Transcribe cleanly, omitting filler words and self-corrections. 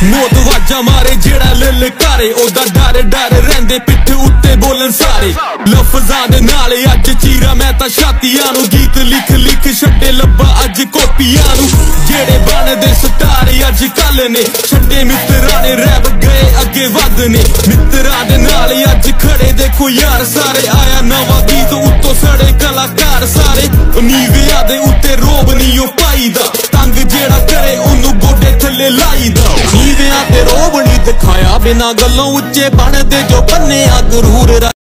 ਮੌਤ ਵਾਜਾ ਮਾਰੇ ਜਿਹੜਾ ਲਲਕਾਰੇ ਉਹਦਾ ਡਰ ਡਰ ਰਹਿੰਦੇ ਪਿੱਠ ਉੱਤੇ ਬੋਲਣ ਸਾਰੇ ਲਫ਼ਜ਼ਾਂ ਦੇ ਨਾਲ ਅੱਜ ਚੀਰਾ ਮੈਂ ਤਾਂ ਛਾਤੀਆਂ ਨੂੰ ਗੀਤ ਲਿਖ ਲਿਖ ਛੱਡੇ ਲੱਭਾ ਅੱਜ ਕਾਪੀਆਂ ਨੂੰ ਜਿਹੜੇ ਬਣਦੇ ਸਟਾਰ ਅੱਜ ਕੱਲ ਨੇ ਛੱਡੇ ਮਿੱਤਰਾਂ ਨੇ ਰੈਪ ਗਏ ਅੱਗੇ ਵੱਧ ਨੇ ਮਿੱਤਰਾਂ ਦੇ ਨਾਲ ਅੱਜ ਖੜੇ ਦੇਖੋ ਯਾਰ ਸਾਰੇ ਆਇਆ ਨਵਾਂ ਗੀਤ ਉੱਤੋਂ ਸੜੇ ਕਲਾਕਾਰ ਸਾਰੇ ਨੀਵਿਆਂ ਦੇ ਉੱਤੇ ਰੋਬ ਨਹੀਂ ਉਹ ਪਾਈਦਾ ਤੰਗ ਜਿਹੜਾ ਕਰੇ ਉਹਨੂੰ ਗੋਡੇ ਥੱਲੇ ਲਾਈਦਾ ਨੀਵਿਆਂ ਤੇ ਰੋਬ ਨਹੀਂ ਦਿਖਾਇਆ ਬਿਨਾਂ ਗੱਲੋਂ ਉੱਚੇ ਬਣਦੇ ਜੋ ਬੰਨਿਆ ਗਰੂਰ